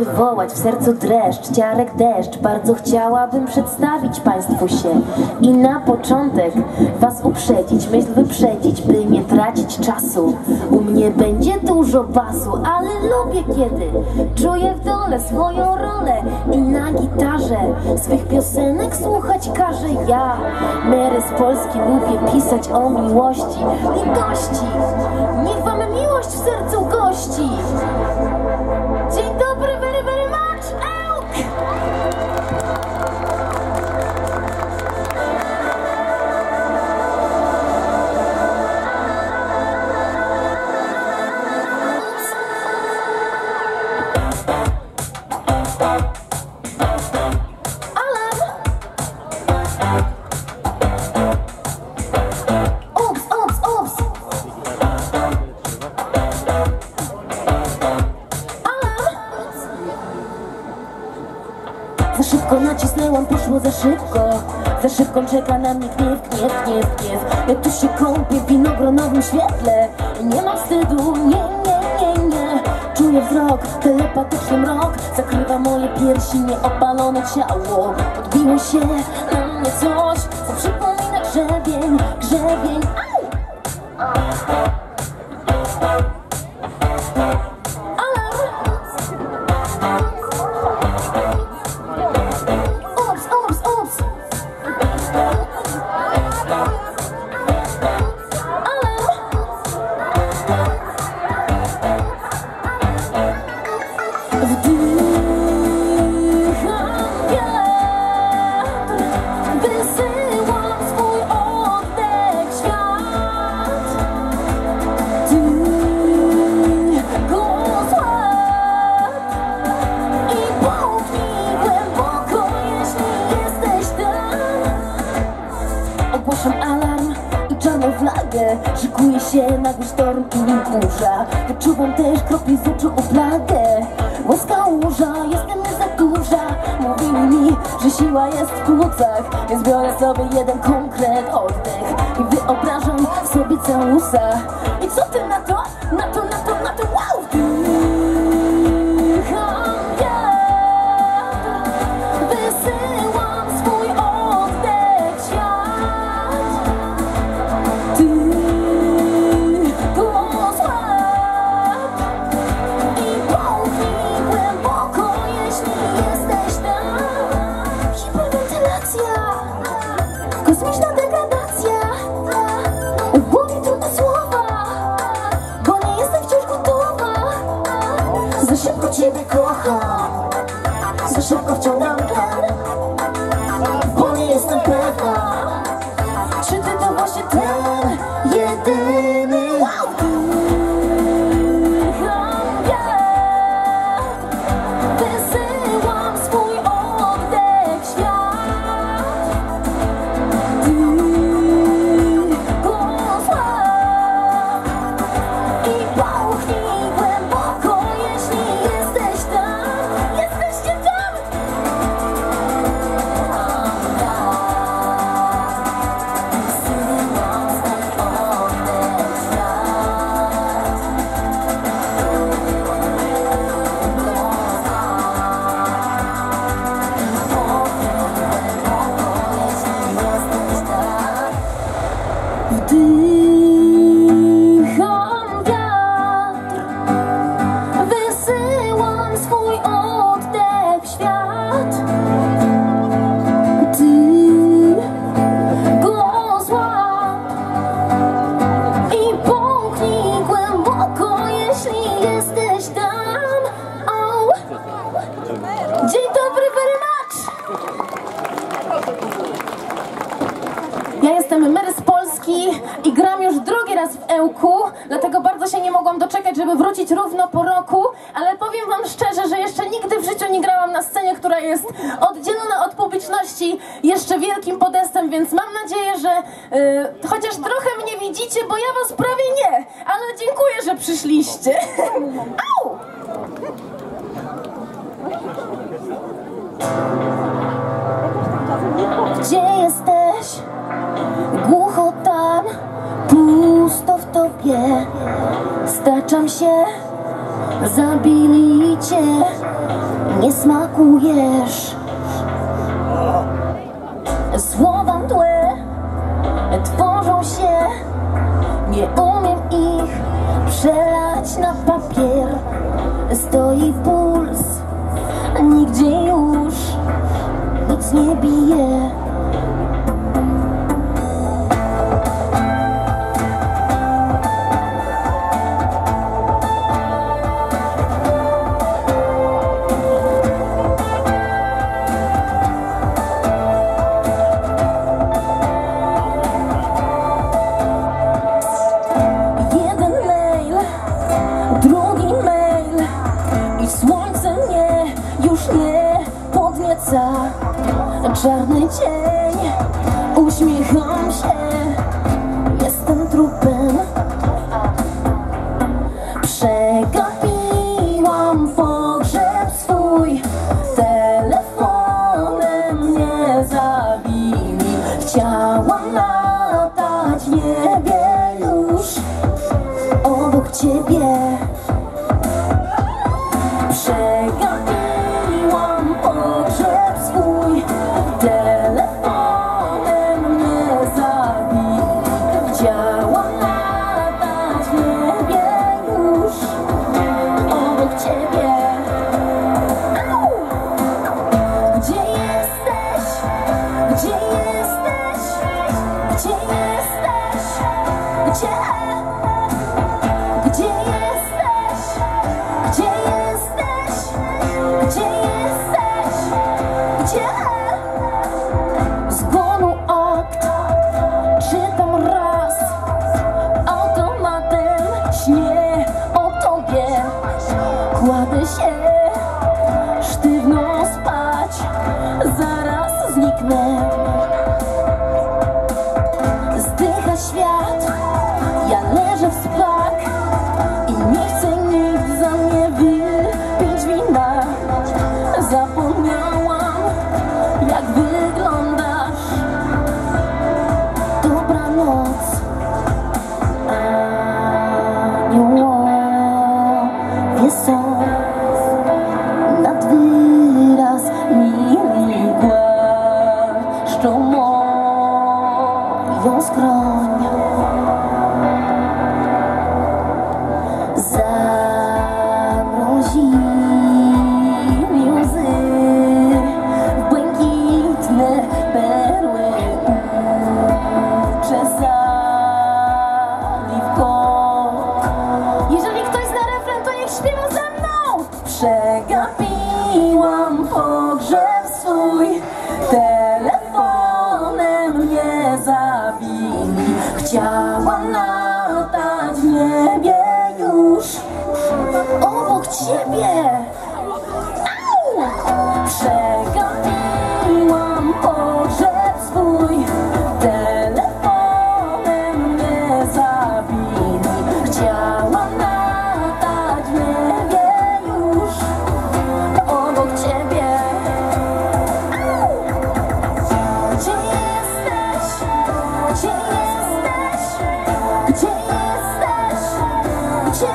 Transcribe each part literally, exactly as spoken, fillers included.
wywołać w sercu dreszcz, ciarek deszcz. Bardzo chciałabym przedstawić państwu się i na początek was uprzedzić, myśl wyprzedzić, by nie tracić czasu. U mnie będzie dużo basu, ale lubię kiedy czuję w dole swoją rolę i na gitarze swych piosenek słuchać każę ja. Mary z Polski lubię pisać o miłości. Litości, niech wam miłość w sercu gości. Dzień dobry, very, very much, Ełk! Za szybko nacisnęłam, poszło za szybko. Za szybko czeka na mnie gniew, gniew, gniew, gniew. Ja tu się kąpię w winogronowym świetle. Nie mam wstydu, nie, nie, nie, nie. Czuję wzrok, telepatyczny mrok zakrywa moje piersi, nieopalone ciało. Odbiło się na mnie coś, co przypomina grzebień, grzebień. Ogłaszam alarm i czarną flagę. Szykuje się nagły sztorm i burza. Wyczuwam też kropli z oczu oblagę. Łaska łóża, jestem nie za duża. Mówili mi, że siła jest w płucach, więc biorę sobie jeden konkret oddech i wyobrażam sobie całusa. I co ty na to? Na to, na to, na to, wow! Kosmiczna degradacja, w głowie trudne słowa, bo nie jestem wciąż gotowa. Za szybko ciebie kocham, za szybko wciągam tlen, bo nie jestem pewna, czy ty to właśnie ten jedyny. Wysyłam swój oddech w świat. Wdycham wiatr, wysyłam swój oddech w świat. Ty go złap i połknij głęboko, jeśli jesteś tam. Oh. Dzień dobry, very much! Ja jestem Mary z Polski i gram już drugi raz w Ełku, dlatego bardzo się nie mogłam doczekać, żeby wrócić równo po roku, ale powiem wam szczerze, że jeszcze nigdy w życiu nie grałam na scenie, która jest oddzielona od publiczności jeszcze wielkim podestem, więc mam nadzieję, że yy, chociaż trochę mnie widzicie, bo ja was prawie nie, ale dziękuję, że przyszliście. Au! Gdzie jesteś? Głucho tam, pusto w tobie. Staczam się, zabili cię. nie smakujesz. Słowa mdłe tworzą się, nie umiem ich przelać na papier. Stoi puls, nigdzie już nic nie bije. Drugi mail i słońce mnie już nie podnieca. Czarny cień, uśmiecham się, jestem trupem. Przegapiłam pogrzeb swój, telefonem mnie zabili. Chciałam latać w niebie już obok ciebie. Przegapiłam pogrzeb swój, telefonem mnie zabili. Chciałam latać w niebie już obok ciebie. Au! Gdzie jesteś? Gdzie jesteś? Gdzie jesteś? Gdzie? Gdzie jesteś? Gdzie jesteś? Gdzie jesteś? Gdzie? Zgonu akt czytam raz, automatem śnię o tobie. Kładę się sztywno spać, zaraz zniknę. Zdycha świat, ja leżę w sprak i nie chcę nikt za mnie wypić wina. Zapomniałam, jak wyglądasz. Dobranoc, aniołowie są nad wyraz mili, głaszczą moją skroń. Zamrozili łzy w błękitne perły, uczesali w kąt. Jeżeli ktoś zna refren, to niech śpiewa ze mną. Przegapiłam pogrzeb swój, telefonem mnie zabili. Chciałam latać w niebie już obok ciebie. Au! Przegapiłam pogrzeb swój, telefonem mnie zabili. Chciałam latać w niebie już obok ciebie. Au! Gdzie jesteś? Gdzie jesteś? Gdzie jesteś? Gdzie?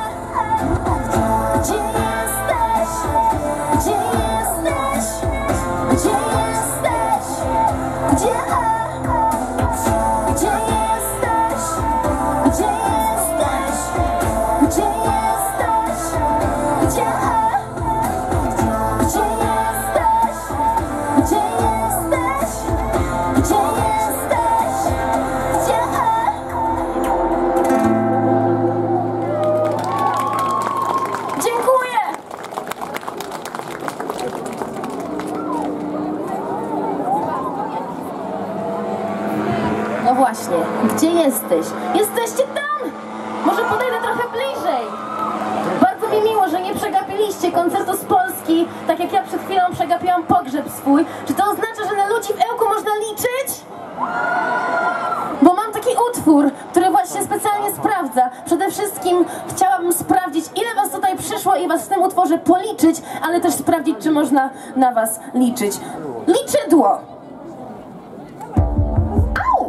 Gdzie jesteś? Gdzie jesteś? Gdzie jesteś? Gdzie? Gdzie jesteś? Gdzie jesteś? Gdzie jesteś? Gdzie? Gdzie jesteś? Gdzie jesteś? Gdzie jesteś? Gdzie? Dziękuję! No właśnie, gdzie jesteś? Jesteście tam! Może podejdę trochę bliżej. Bardzo mi miło, że nie przegapiliście koncertu z Polski, tak jak ja przed chwilą przegapiłam pogrzeb swój. Czy to oznacza, że na ludzi w Ełku można liczyć? Bo mam taki utwór, który właśnie specjalnie sprawdza. Przede wszystkim chciałabym sprawdzić, ile was tutaj przyszło i was w tym utworze policzyć, ale też sprawdzić, czy można na was liczyć. Liczydło! Au!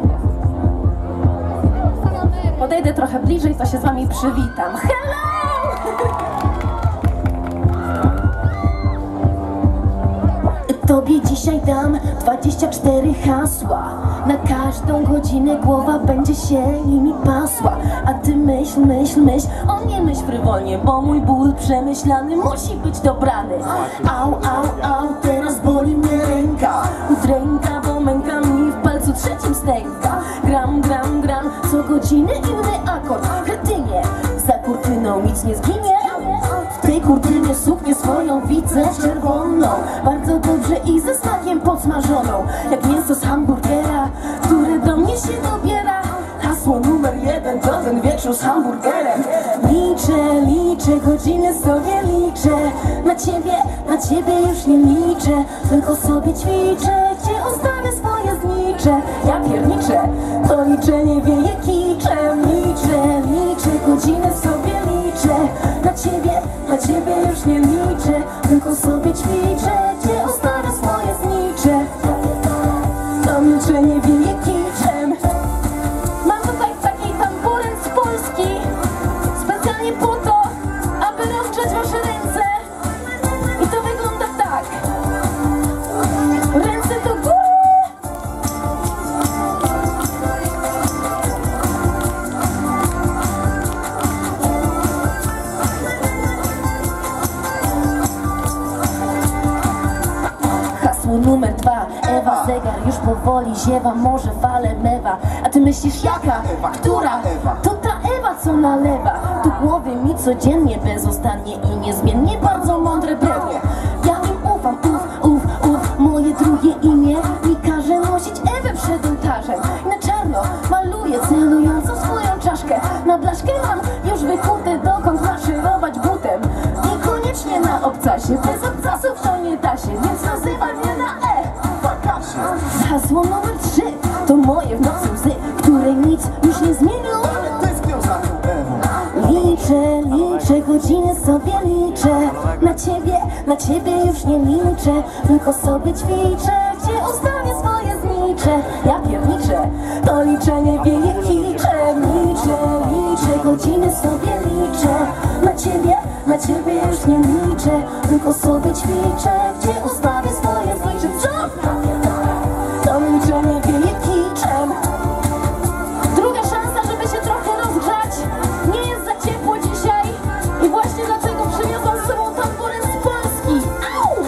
Podejdę trochę bliżej, to się z wami przywitam. Hello! Tobie dzisiaj dam dwadzieścia cztery hasła. Na każdą godzinę głowa będzie się nimi pasła. A ty myśl, myśl, myśl, o nie myśl frywolnie, bo mój ból przemyślany musi być dobrany. Au, au, au, teraz boli mnie ręka. Udręka, bo męka mi w palcu trzecim stęka. Gram, gram, gram, co godzinę inny akord. Kretynie, za kurtyną nic nie zginie. W tej kurtynie suknię swoją widzę czerwoną, bardzo dobrze i ze smakiem podsmażoną, jak mięso z hamburgera, które do mnie się dobiera. Hasło numer jeden to ten wieczór z hamburgerem. Liczę, liczę, godziny sobie liczę. Na ciebie, na ciebie już nie liczę, tylko sobie ćwiczę, gdzie ustawię swoje znicze. Ja pierniczę, to liczenie wieje kiczem. Liczę, liczę, godziny sobie liczę. Na ciebie, na ciebie już nie liczę, tylko sobie ćwiczę, gdzie ustawię swoje znicze. To milczenie wieje kiczem. Mam tutaj taki tamburyn z Polski, specjalnie po to, aby rozgrzać wasze ręce. I to wygląda tak. Ręce do góry. Hasło numer dwa, Ewa, zegar już powoli ziewa, może fale mewa. A ty myślisz jaka? Która? To ta Ewa, co nalewa do głowy mi codziennie, bezustannie i niezmiennie, bardzo mądre pewnie. Ja im ufam, uf, uf, uf, moje drugie imię mi każe nosić Ewę przed ołtarzem. I na czarno maluję celującą swoją czaszkę. Na blaszkę mam już wykute, dokąd maszerować butem. Niekoniecznie na obcasie, bez obcasów to nie da się, więc nazywa mnie na E. Hasło numer trzy to moje w nocy łzy, które nic już nie zmienią. Liczę, liczę, godziny sobie liczę. Na ciebie, na ciebie już nie liczę, tylko sobie ćwiczę, gdzie ustawię swoje znicze. Ja pierniczę, to liczenie wieje kiczem. Liczę, liczę, godziny sobie liczę. Na ciebie, na ciebie już nie liczę, tylko sobie ćwiczę, gdzie ustawię swoje znicze. Co? To milczenie wieje kiczem. Druga szansa, żeby się trochę rozgrzać. Nie jest za ciepło dzisiaj i właśnie dlatego przywiozłam z sobą tamburyn z Polski. Au!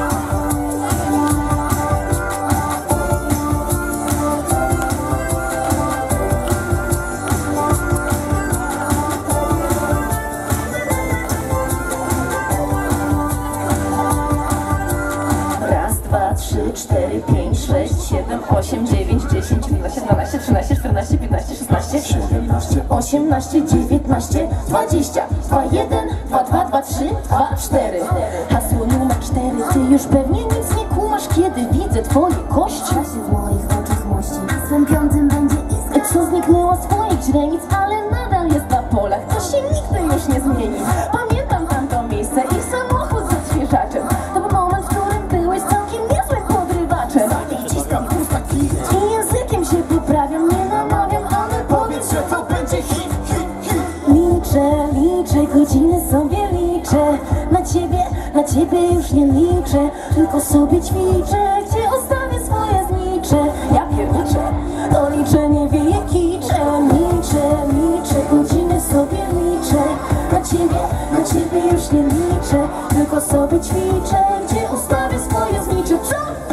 Raz, dwa, trzy, cztery, pięć, sześć, siedem, osiem, dziewięć, dziesięć, jedenaście, dwanaście, trzynaście, czternaście, piętnaście, szesnaście, siedemnaście, osiemnaście, dziewiętnaście, dwadzieścia, dwa, jeden, dwa, dwa, dwa, trzy, dwa, cztery. Hasło numer cztery, ty już pewnie nic nie kumasz, kiedy widzę twoje kości. Co się w moich oczach mości? Swym piątym będzie iskra. Co zniknęło z twoich źrenic, ale nadal jest na polach, to się nigdy już nie zmieni. Pamiętam tamto miejsce i samochód z odświeżaczem. To był moment, w którym byłeś całkiem niezłym podrywaczem. I językiem się poprawiam, nie namawiam, ale powiedz, że to będzie hit, hit, hit. Liczę, liczę, godziny sobie liczę. Na ciebie, na ciebie już nie liczę, tylko sobie ćwiczę, gdzie ustawię swoje znicze. Ja pierniczę, to liczenie wieje kiczem. Liczę, liczę, godziny sobie liczę. Na ciebie, na ciebie już nie liczę, tylko sobie ćwiczę, gdzie ustawię swoje znicze. Co?